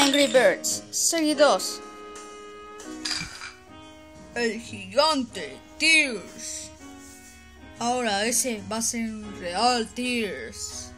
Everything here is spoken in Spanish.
Angry Birds, serie 2. El gigante Tears. Ahora ese va a ser un real Tears.